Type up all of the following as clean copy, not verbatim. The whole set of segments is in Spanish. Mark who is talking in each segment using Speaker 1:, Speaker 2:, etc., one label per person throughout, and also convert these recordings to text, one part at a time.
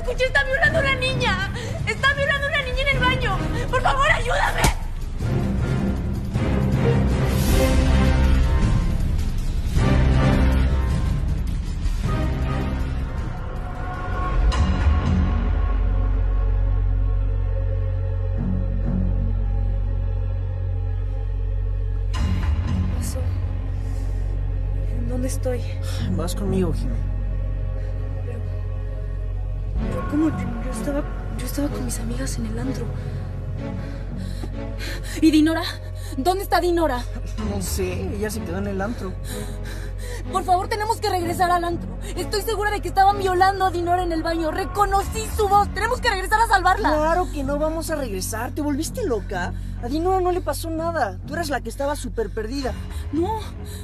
Speaker 1: escuché! ¡Está violando a una niña! ¡Está violando a una niña en el baño! ¡Por favor, ayúdame! ¿Qué pasó? ¿En dónde estoy?
Speaker 2: Vas conmigo, Jimé.
Speaker 1: Pero ¿cómo? Yo estaba con mis amigas en el antro. ¿Y Dinora? ¿Dónde está Dinora?
Speaker 2: No sé, ella se quedó en el antro.
Speaker 1: Por favor, tenemos que regresar al antro. Estoy segura de que estaban violando a Dinora en el baño. Reconocí su voz. Tenemos que regresar a salvarla.
Speaker 2: Claro que no vamos a regresar. ¿Te volviste loca? A Dinora no le pasó nada. Tú eras la que estaba súper perdida.
Speaker 1: No.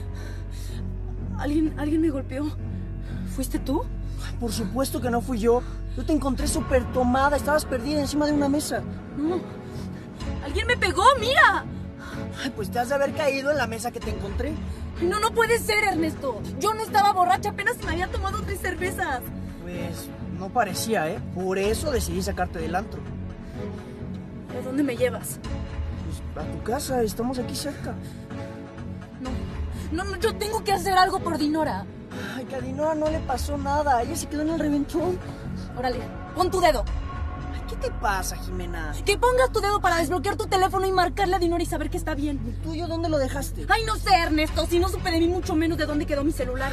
Speaker 1: Alguien me golpeó. ¿Fuiste tú?
Speaker 2: Por supuesto que no fui yo. Yo te encontré súper tomada. Estabas perdida encima de una mesa.
Speaker 1: No. Alguien me pegó, mira.
Speaker 2: Ay, pues te has de haber caído en la mesa que te encontré.
Speaker 1: No puede ser, Ernesto. Yo no estaba borracha, apenas me había tomado 3 cervezas.
Speaker 2: Pues no parecía, ¿eh? Por eso decidí sacarte del antro.
Speaker 1: ¿A dónde me llevas?
Speaker 2: Pues a tu casa, estamos aquí cerca.
Speaker 1: No, yo tengo que hacer algo por Dinora.
Speaker 2: Ay, que a Dinora no le pasó nada. Ella se quedó en el reventón.
Speaker 1: Órale, pon tu dedo.
Speaker 2: Ay, ¿qué te pasa, Jimena?
Speaker 1: Que pongas tu dedo para desbloquear tu teléfono y marcarle a Dinora y saber que está bien.
Speaker 2: ¿El tuyo dónde lo dejaste?
Speaker 1: Ay, no sé, Ernesto. Si no supe de mí, mucho menos de dónde quedó mi celular.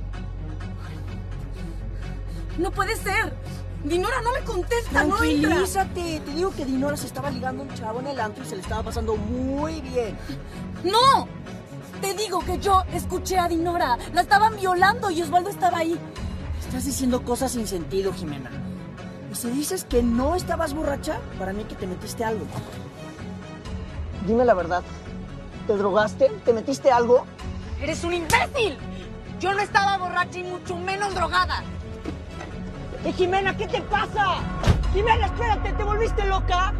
Speaker 1: No puede ser. Dinora no me contesta, no entra.
Speaker 2: Tranquilízate. Te digo que Dinora se estaba ligando a un chavo en el antro y se le estaba pasando muy bien.
Speaker 1: ¡No! Te digo que yo escuché a Dinora. La estaban violando y Osvaldo estaba ahí.
Speaker 2: Estás diciendo cosas sin sentido, Jimena. Y si dices que no estabas borracha, para mí que te metiste algo. Dime la verdad. ¿Te drogaste? ¿Te metiste algo?
Speaker 1: ¡Eres un imbécil! Yo no estaba borracha y mucho menos drogada.
Speaker 2: Jimena, ¿qué te pasa? Jimena, espérate, ¿te volviste loca?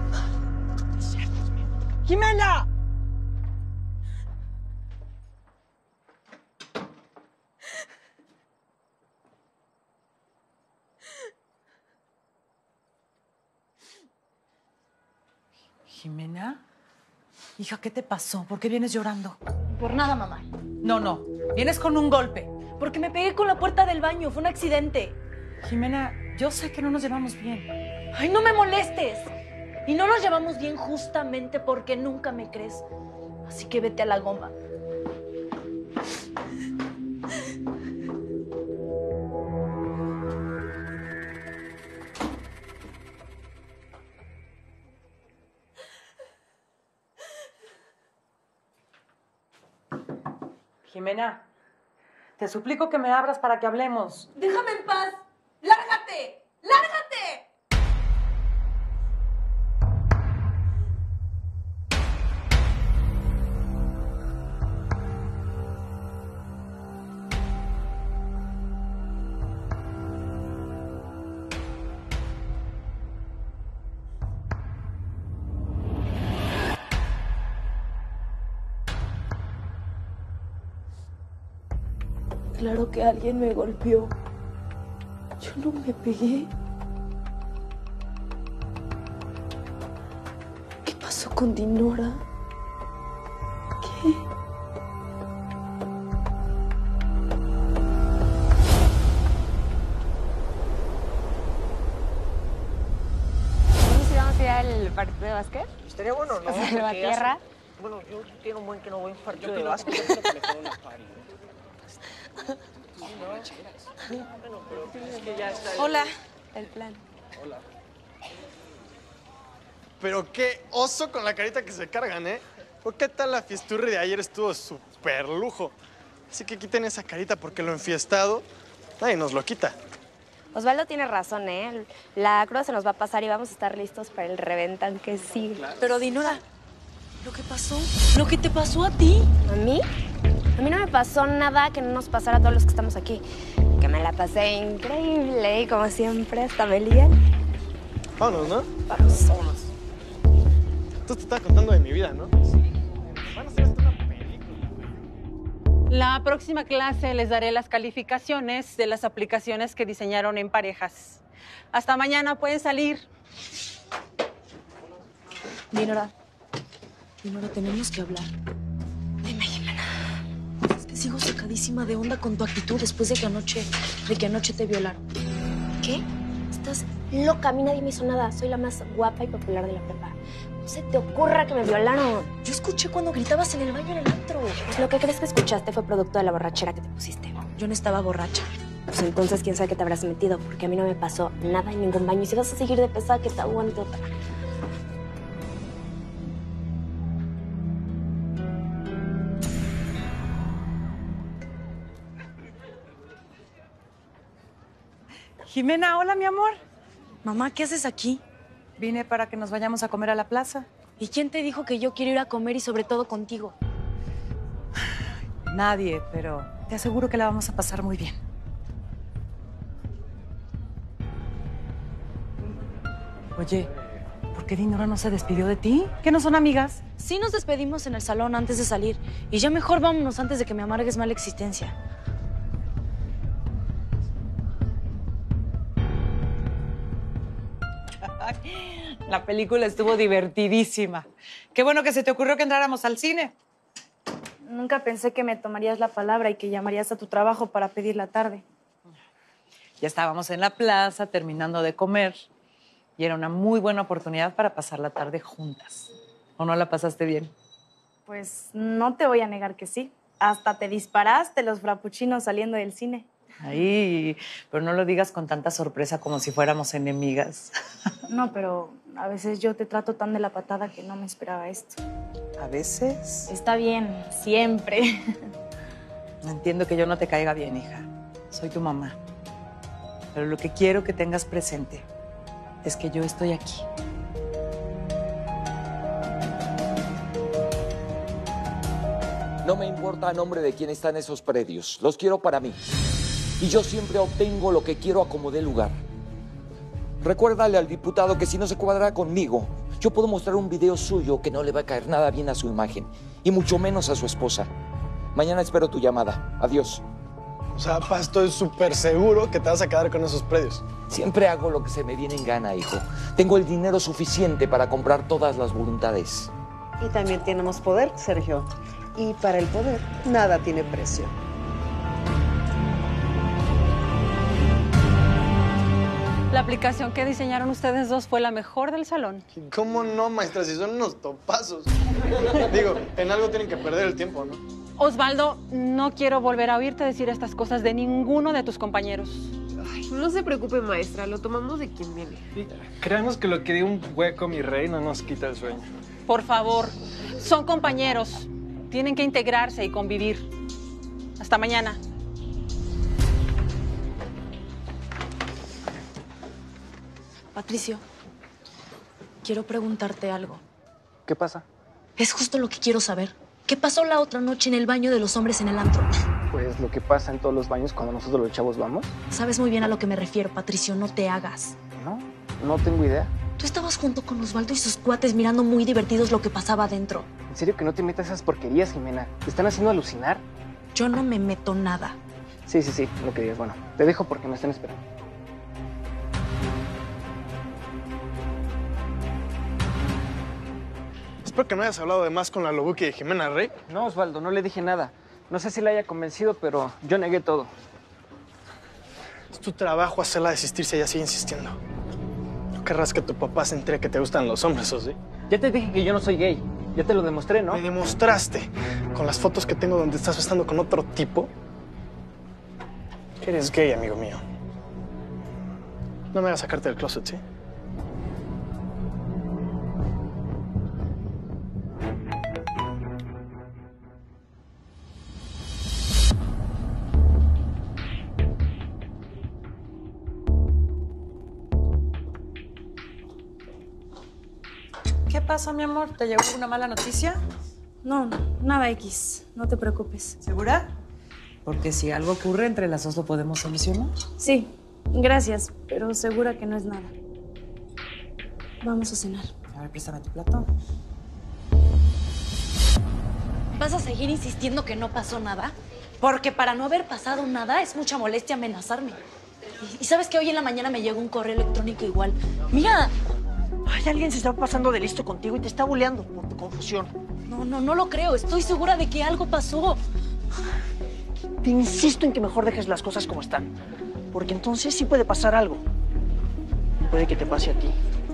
Speaker 2: ¡Jimena!
Speaker 3: ¿Jimena? Hija, ¿qué te pasó? ¿Por qué vienes llorando?
Speaker 1: Por nada, mamá.
Speaker 3: No. Vienes con un golpe.
Speaker 1: Porque me pegué con la puerta del baño. Fue un accidente.
Speaker 3: Jimena, yo sé que no nos llevamos bien.
Speaker 1: ¡Ay, no me molestes! Y no nos llevamos bien justamente porque nunca me crees. Así que vete a la goma.
Speaker 3: Jimena, te suplico que me abras para que hablemos.
Speaker 1: ¡Déjame en paz! ¡Lárgate! ¡Lárgate! Claro que alguien me golpeó. Yo no me pegué. ¿Qué pasó con Dinora? ¿Qué?
Speaker 4: ¿Vamos a ir al partido de básquet?
Speaker 2: Estaría bueno, ¿no?
Speaker 4: Salvatierra.
Speaker 2: Bueno, yo tengo un buen que no voy a un partido de básquet.
Speaker 4: Hola. El plan.
Speaker 5: Hola. Pero qué oso con la carita que se cargan, ¿eh? ¿Qué tal la fiesturri de ayer? Estuvo súper lujo. Así que quiten esa carita porque lo enfiestado nadie nos lo quita.
Speaker 4: Osvaldo tiene razón, ¿eh? La cruda se nos va a pasar y vamos a estar listos para el reventón que sigue.
Speaker 5: Claro.
Speaker 1: Pero Dinora, ¿lo que pasó? ¿Lo que te pasó a ti?
Speaker 4: ¿A mí? A mí no me pasó nada que no nos pasara a todos los que estamos aquí. Que me la pasé increíble y como siempre hasta me lié.
Speaker 5: Vámonos, ¿no?
Speaker 4: Vamos.
Speaker 5: Vámonos. Tú te estás contando de mi vida, ¿no? Sí. Van a hacer hasta una película.
Speaker 3: La próxima clase les daré las calificaciones de las aplicaciones que diseñaron en parejas.
Speaker 6: Hasta mañana, pueden salir.
Speaker 1: Dinora, tenemos que hablar.
Speaker 4: Dime, Jimena.
Speaker 1: Es que sigo sacadísima de onda con tu actitud después de que anoche te violaron.
Speaker 4: ¿Qué? Estás loca. A mí nadie me hizo nada. Soy la más guapa y popular de la prepa. No se te ocurra que me violaron.
Speaker 1: Yo escuché cuando gritabas en el baño en el antro.
Speaker 4: Pues lo que crees que escuchaste fue producto de la borrachera que te pusiste.
Speaker 1: Yo no estaba borracha.
Speaker 4: Pues entonces, quién sabe qué te habrás metido, porque a mí no me pasó nada en ningún baño. Y si vas a seguir de pesada, que te aguante otra.
Speaker 3: Jimena, hola, mi amor.
Speaker 1: Mamá, ¿qué haces aquí?
Speaker 3: Vine para que nos vayamos a comer a la plaza.
Speaker 1: ¿Y quién te dijo que yo quiero ir a comer y sobre todo contigo?
Speaker 3: Nadie, pero te aseguro que la vamos a pasar muy bien. Oye, ¿por qué Dinora no se despidió de ti? ¿Que no son amigas?
Speaker 1: Sí nos despedimos en el salón antes de salir. Y ya mejor vámonos antes de que me amargues mala existencia.
Speaker 3: La película estuvo divertidísima. Qué bueno que se te ocurrió que entráramos al cine.
Speaker 7: Nunca pensé que me tomarías la palabra y que llamarías a tu trabajo para pedir la tarde.
Speaker 3: Ya estábamos en la plaza terminando de comer y era una muy buena oportunidad para pasar la tarde juntas. ¿O no la pasaste bien?
Speaker 7: Pues no te voy a negar que sí. Hasta te disparaste los frappuccinos saliendo del cine.
Speaker 3: Ay, pero no lo digas con tanta sorpresa como si fuéramos enemigas.
Speaker 7: No, pero a veces yo te trato tan de la patada que no me esperaba esto.
Speaker 3: ¿A veces?
Speaker 7: Está bien, siempre.
Speaker 3: Entiendo que yo no te caiga bien, hija. Soy tu mamá. Pero lo que quiero que tengas presente es que yo estoy aquí.
Speaker 8: No me importa a nombre de quién están esos predios. Los quiero para mí. Y yo siempre obtengo lo que quiero a como dé lugar. Recuérdale al diputado que si no se cuadra conmigo, yo puedo mostrar un video suyo que no le va a caer nada bien a su imagen. Y mucho menos a su esposa. Mañana espero tu llamada. Adiós.
Speaker 5: O sea, pa, estoy súper seguro que te vas a quedar con esos predios.
Speaker 8: Siempre hago lo que se me viene en gana, hijo. Tengo el dinero suficiente para comprar todas las voluntades.
Speaker 9: Y también tenemos poder, Sergio. Y para el poder, nada tiene precio.
Speaker 6: La aplicación que diseñaron ustedes dos fue la mejor del salón.
Speaker 5: ¿Cómo no, maestra? Si son unos topazos. Digo, en algo tienen que perder el tiempo, ¿no?
Speaker 6: Osvaldo, no quiero volver a oírte decir estas cosas de ninguno de tus compañeros.
Speaker 10: Ay, no se preocupe, maestra. Lo tomamos de quien viene.
Speaker 11: Creemos que lo que dio un hueco, mi rey, no nos quita el sueño.
Speaker 6: Por favor, son compañeros. Tienen que integrarse y convivir. Hasta mañana.
Speaker 1: Patricio, quiero preguntarte algo.
Speaker 11: ¿Qué pasa?
Speaker 1: Es justo lo que quiero saber. ¿Qué pasó la otra noche en el baño de los hombres en el antro?
Speaker 11: Pues lo que pasa en todos los baños cuando nosotros los chavos vamos.
Speaker 1: Sabes muy bien a lo que me refiero, Patricio, no te hagas.
Speaker 11: No tengo idea.
Speaker 1: Tú estabas junto con Osvaldo y sus cuates mirando muy divertidos lo que pasaba adentro.
Speaker 11: ¿En serio que no te metas esas porquerías, Jimena? ¿Te están haciendo alucinar?
Speaker 1: Yo no me meto nada.
Speaker 11: Sí, lo que digas. Bueno, te dejo porque me están esperando.
Speaker 5: Espero que no hayas hablado de más con la Lobuki de Jimena Rey.
Speaker 11: No, Osvaldo, no le dije nada. No sé si la haya convencido, pero yo negué todo.
Speaker 5: Es tu trabajo hacerla desistir si ella sigue insistiendo. No querrás que tu papá se entere que te gustan los hombres, ¿o sí?
Speaker 11: Ya te dije que yo no soy gay. Ya te lo demostré, ¿no?
Speaker 5: Me demostraste con las fotos que tengo donde estás besando con otro tipo que eres gay, amigo mío. No me hagas sacarte del closet, ¿sí?
Speaker 3: ¿Qué pasa, mi amor? ¿Te llegó alguna mala noticia?
Speaker 7: No, nada X. No te preocupes.
Speaker 3: ¿Segura? Porque si algo ocurre, entre las dos lo podemos solucionar.
Speaker 7: Sí, gracias, pero segura que no es nada. Vamos a cenar.
Speaker 3: A ver, préstame tu plato.
Speaker 1: ¿Vas a seguir insistiendo que no pasó nada? Porque para no haber pasado nada es mucha molestia amenazarme. Y sabes que hoy en la mañana me llegó un correo electrónico igual. Mira.
Speaker 2: Ay, alguien se está pasando de listo contigo y te está buleando por tu confusión.
Speaker 1: No lo creo. Estoy segura de que algo pasó.
Speaker 2: Te insisto en que mejor dejes las cosas como están. Porque entonces sí puede pasar algo. Puede que te pase a ti.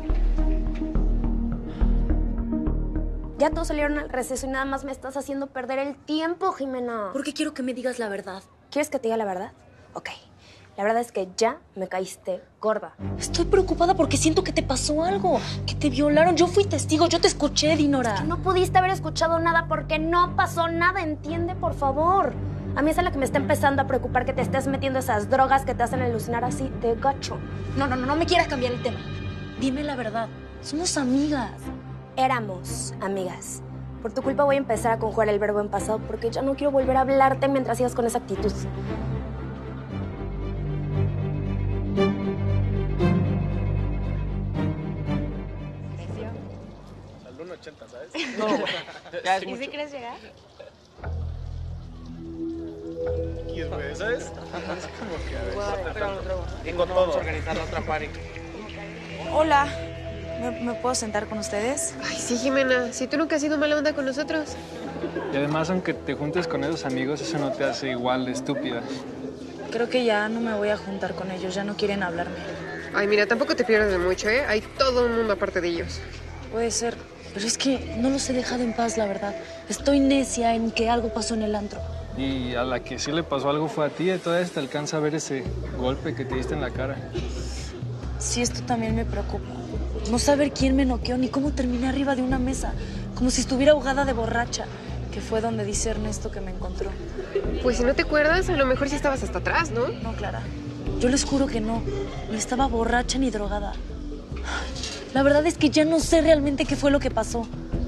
Speaker 4: Ya todos salieron al receso y nada más me estás haciendo perder el tiempo, Jimena.
Speaker 1: Porque quiero que me digas la verdad.
Speaker 4: ¿Quieres que te diga la verdad? Ok. La verdad es que ya me caíste gorda.
Speaker 1: Estoy preocupada porque siento que te pasó algo. Que te violaron. Yo fui testigo. Yo te escuché, Dinora.
Speaker 4: Es que no pudiste haber escuchado nada porque no pasó nada. Entiende, por favor. A mí es a la que me está empezando a preocupar que te estés metiendo esas drogas que te hacen alucinar así de gacho.
Speaker 1: No me quieras cambiar el tema. Dime la verdad. Somos amigas.
Speaker 4: Éramos amigas. Por tu culpa voy a empezar a conjugar el verbo en pasado porque ya no quiero volver a hablarte mientras sigas con esa actitud.
Speaker 5: Al 1.80, ¿sabes?
Speaker 11: No, ya es
Speaker 4: ¿Y si quieres llegar?
Speaker 5: X, güey, ¿sabes? Es como que, a ver,
Speaker 11: Tengo todo. Vamos a organizar la otra party.
Speaker 7: Hola. ¿Me puedo sentar con ustedes?
Speaker 10: Ay, sí, Jimena. Si tú nunca has sido mala onda con nosotros.
Speaker 12: Y además, aunque te juntes con esos amigos, eso no te hace igual de estúpida.
Speaker 7: Creo que ya no me voy a juntar con ellos. Ya no quieren hablarme.
Speaker 10: Ay, mira, tampoco te pierdas de mucho, ¿eh? Hay todo un mundo aparte de ellos.
Speaker 7: Puede ser.
Speaker 1: Pero es que no los he dejado en paz, la verdad. Estoy necia en que algo pasó en el antro.
Speaker 12: Y a la que sí le pasó algo fue a ti. Y todavía te alcanza a ver ese golpe que te diste en la cara.
Speaker 1: Sí, esto también me preocupa. No saber quién me noqueó ni cómo terminé arriba de una mesa. Como si estuviera ahogada de borracha.
Speaker 7: Que fue donde dice Ernesto que me encontró.
Speaker 10: Pues si no te acuerdas, a lo mejor sí estabas hasta atrás, ¿no?
Speaker 1: No, Clara. Yo les juro que no. Ni estaba borracha ni drogada. La verdad es que ya no sé realmente qué fue lo que pasó.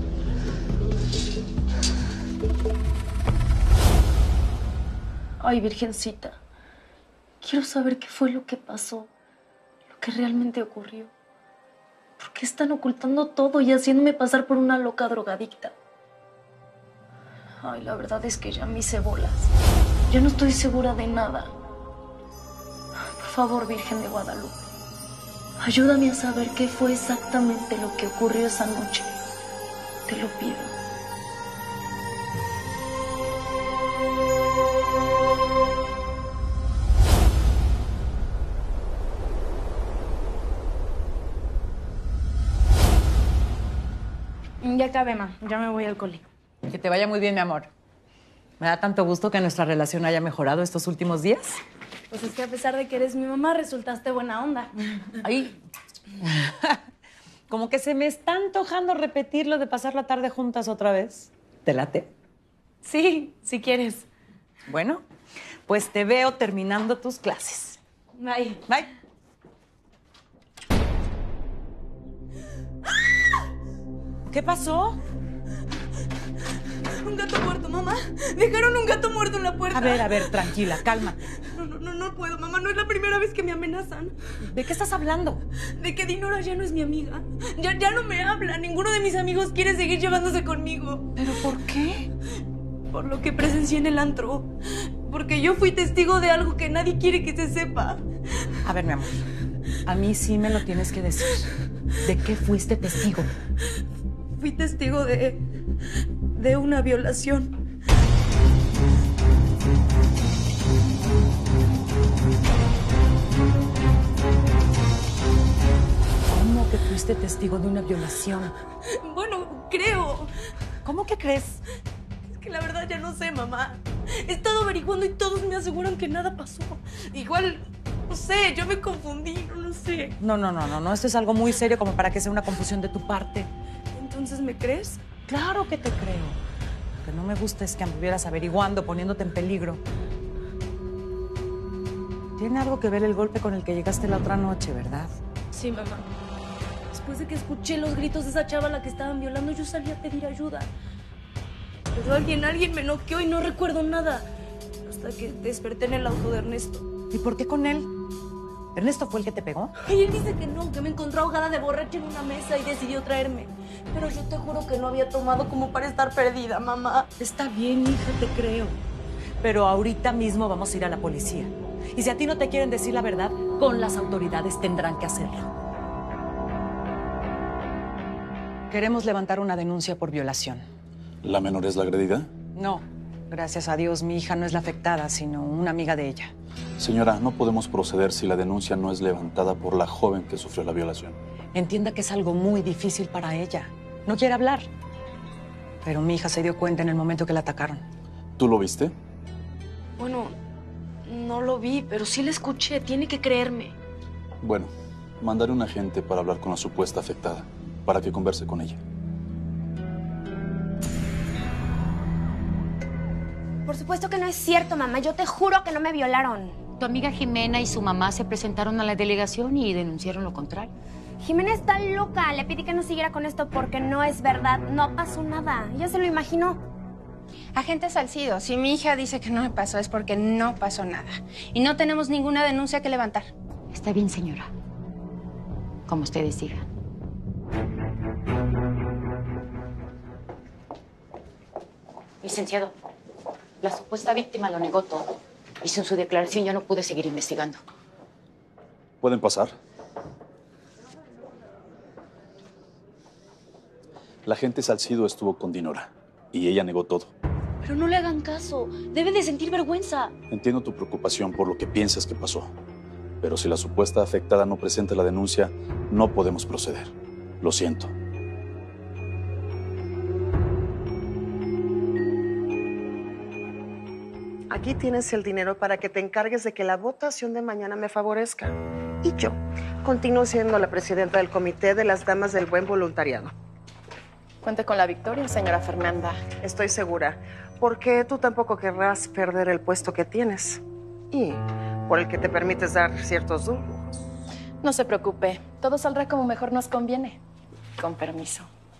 Speaker 1: Ay, Virgencita. Quiero saber qué fue lo que pasó. Lo que realmente ocurrió. ¿Por qué están ocultando todo y haciéndome pasar por una loca drogadicta? Ay, la verdad es que ya me hice bolas. Ya no estoy segura de nada. Por favor, Virgen de Guadalupe, ayúdame a saber qué fue exactamente lo que ocurrió esa noche. Te lo pido.
Speaker 7: Ya acabé, ma. Ya me voy al coli.
Speaker 3: Que te vaya muy bien, mi amor. Me da tanto gusto que nuestra relación haya mejorado estos últimos días.
Speaker 7: Pues es que a pesar de que eres mi mamá, resultaste buena onda.
Speaker 3: Ay, como que se me está antojando repetir lo de pasar la tarde juntas otra vez. ¿Te late?
Speaker 7: Sí, si quieres.
Speaker 3: Bueno, pues te veo terminando tus clases.
Speaker 7: Bye.
Speaker 3: Bye. ¿Qué pasó?
Speaker 1: Un gato muerto, mamá. Dejaron un gato muerto en la puerta.
Speaker 3: A ver, tranquila, cálmate.
Speaker 1: No puedo, mamá. No es la primera vez que me amenazan.
Speaker 3: ¿De qué estás hablando?
Speaker 1: De que Dinora ya no es mi amiga. Ya no me habla. Ninguno de mis amigos quiere seguir llevándose conmigo.
Speaker 3: ¿Pero por qué?
Speaker 1: Por lo que presencié en el antro. Porque yo fui testigo de algo que nadie quiere que se sepa.
Speaker 3: A ver, mi amor. A mí sí me lo tienes que decir. ¿De qué fuiste testigo?
Speaker 1: Fui testigo de una violación.
Speaker 3: ¿Cómo que fuiste testigo de una violación?
Speaker 1: Bueno, creo.
Speaker 3: ¿Cómo que crees?
Speaker 1: Es que la verdad ya no sé, mamá. He estado averiguando y todos me aseguran que nada pasó. Igual, no sé, yo me confundí, no sé.
Speaker 3: No. Esto es algo muy serio como para que sea una confusión de tu parte.
Speaker 1: ¿Entonces me crees?
Speaker 3: Claro que te creo. Lo que no me gusta es que anduvieras averiguando, poniéndote en peligro. Tiene algo que ver el golpe con el que llegaste la otra noche, ¿verdad?
Speaker 1: Sí, mamá. Después de que escuché los gritos de esa chava a la que estaban violando, yo salí a pedir ayuda. Pero alguien me noqueó y no recuerdo nada. Hasta que desperté en el auto de Ernesto.
Speaker 3: ¿Y por qué con él? ¿Ernesto fue el que te pegó?
Speaker 1: Y él dice que no, que me encontró ahogada de borracha en una mesa y decidió traerme. Pero yo te juro que no había tomado como para estar perdida, mamá.
Speaker 3: Está bien, hija, te creo. Pero ahorita mismo vamos a ir a la policía. Y si a ti no te quieren decir la verdad, con las autoridades tendrán que hacerlo. Queremos levantar una denuncia por violación.
Speaker 13: ¿La menor es la agredida?
Speaker 3: No, gracias a Dios, mi hija no es la afectada, sino una amiga de ella.
Speaker 13: Señora, no podemos proceder si la denuncia no es levantada por la joven que sufrió la violación.
Speaker 3: Entienda que es algo muy difícil para ella. No quiere hablar. Pero mi hija se dio cuenta en el momento que la atacaron.
Speaker 13: ¿Tú lo viste?
Speaker 1: Bueno, no lo vi, pero sí la escuché. Tiene que creerme.
Speaker 13: Bueno, mandaré un agente para hablar con la supuesta afectada, para que converse con ella.
Speaker 4: Por supuesto que no es cierto, mamá. Yo te juro que no me violaron.
Speaker 14: Tu amiga Jimena y su mamá se presentaron a la delegación y denunciaron lo contrario.
Speaker 4: Jimena está loca. Le pedí que no siguiera con esto porque no es verdad. No pasó nada. Ella se lo imaginó.
Speaker 15: Agente Salcido, si mi hija dice que no me pasó es porque no pasó nada. Y no tenemos ninguna denuncia que levantar.
Speaker 14: Está bien, señora. Como ustedes digan. Licenciado, la supuesta víctima lo negó todo. Y sin su declaración yo no pude seguir investigando.
Speaker 13: ¿Pueden pasar? La agente Salcido estuvo con Dinora y ella negó todo.
Speaker 1: Pero no le hagan caso. Debe de sentir vergüenza.
Speaker 13: Entiendo tu preocupación por lo que piensas que pasó. Pero si la supuesta afectada no presenta la denuncia, no podemos proceder. Lo siento.
Speaker 9: Aquí tienes el dinero para que te encargues de que la votación de mañana me favorezca. Y yo continúo siendo la presidenta del Comité de las Damas del Buen Voluntariado.
Speaker 7: Cuente con la victoria, señora Fernanda.
Speaker 9: Estoy segura, porque tú tampoco querrás perder el puesto que tienes y por el que te permites dar ciertos lujos.
Speaker 7: No se preocupe, todo saldrá como mejor nos conviene. Con permiso.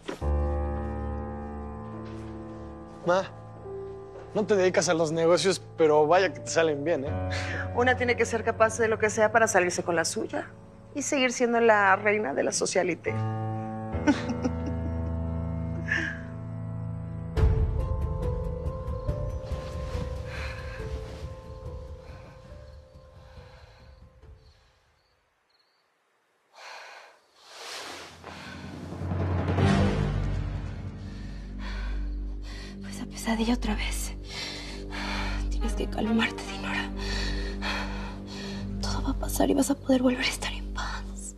Speaker 5: Ma, no te dedicas a los negocios, pero vaya que te salen bien, ¿eh?
Speaker 9: Una tiene que ser capaz de lo que sea para salirse con la suya y seguir siendo la reina de la socialité.
Speaker 4: Pesadilla otra vez. Tienes que calmarte, Dinora. Todo va a pasar y vas a poder volver a estar en paz.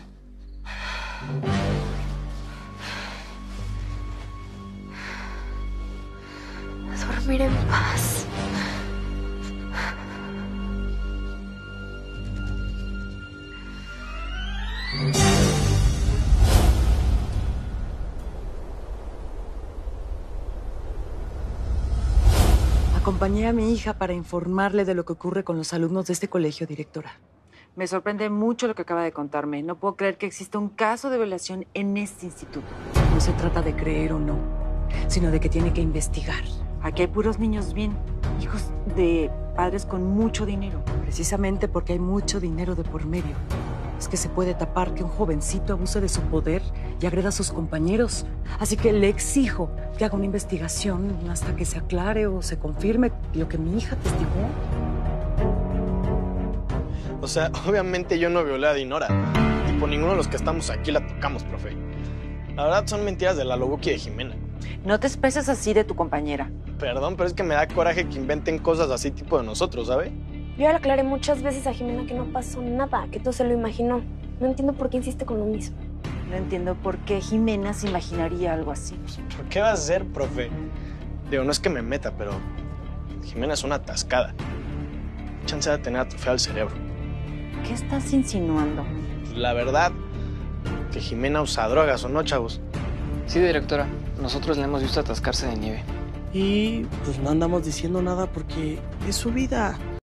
Speaker 4: A dormir en paz.
Speaker 3: Acompañé a mi hija para informarle de lo que ocurre con los alumnos de este colegio, directora.
Speaker 16: Me sorprende mucho lo que acaba de contarme. No puedo creer que exista un caso de violación en este instituto.
Speaker 3: No se trata de creer o no, sino de que tiene que investigar.
Speaker 16: Aquí hay puros niños bien, hijos de padres con mucho dinero.
Speaker 3: Precisamente porque hay mucho dinero de por medio. Es que se puede tapar que un jovencito abuse de su poder y agreda a sus compañeros. Así que le exijo que haga una investigación hasta que se aclare o se confirme lo que mi hija testigó.
Speaker 5: O sea, obviamente yo no violé a Dinora. Y por ninguno de los que estamos aquí la tocamos, profe. La verdad son mentiras de la Lobuki de Jimena.
Speaker 16: No te expreses así de tu compañera.
Speaker 5: Perdón, pero es que me da coraje que inventen cosas así tipo de nosotros, ¿sabe?
Speaker 4: Yo ya le aclaré muchas veces a Jimena que no pasó nada, que todo se lo imaginó. No entiendo por qué insiste con lo mismo.
Speaker 16: No entiendo por qué Jimena se imaginaría algo así.
Speaker 5: ¿Por qué va a ser, profe? Digo, no es que me meta, pero Jimena es una atascada. Chance de tener atrofiado el cerebro.
Speaker 16: ¿Qué estás insinuando?
Speaker 5: La verdad, que Jimena usa drogas, ¿o no, chavos?
Speaker 11: Sí, directora. Nosotros la hemos visto atascarse de nieve.
Speaker 2: Y pues no andamos diciendo nada porque es su vida.